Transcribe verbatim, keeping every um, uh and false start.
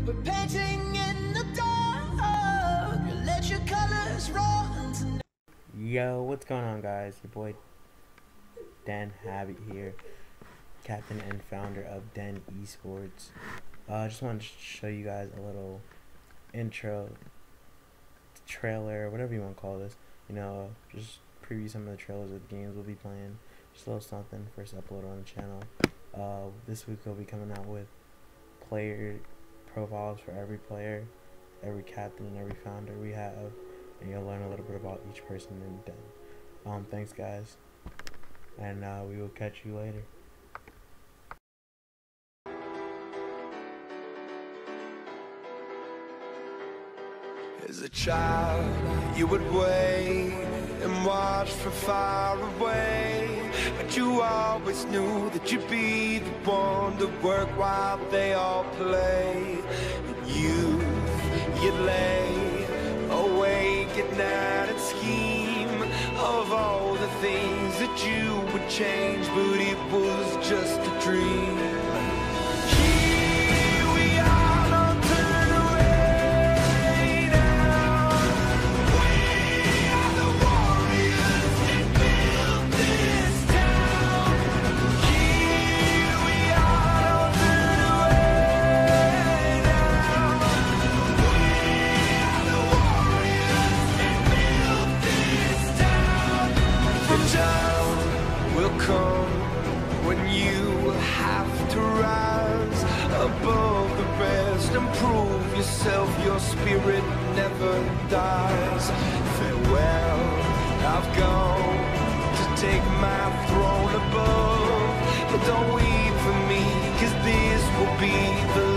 We're painting in the dark. Let your colors run tonight. Yo, what's going on, guys? Your boy Dan Habit here, captain and founder of Den Esports. I uh, just wanted to show you guys a little intro, trailer, whatever you want to call this. You know, just preview some of the trailers of the games we'll be playing. Just a little something, first upload on the channel. Uh, this week we'll be coming out with player profiles for every player, every captain, and every founder we have, and you'll learn a little bit about each person in Den. Um, thanks, guys, and uh, we will catch you later. As a child, you would wait and watch from far away, but you always knew that you'd be the one to work while they all play. In youth, you'd lay awake at night and scheme of all the things that you would change, but it was just a dream. Come when you have to rise above the rest and prove yourself. Your spirit never dies. Farewell, I've gone to take my throne above, but don't weep for me, 'cause this will be the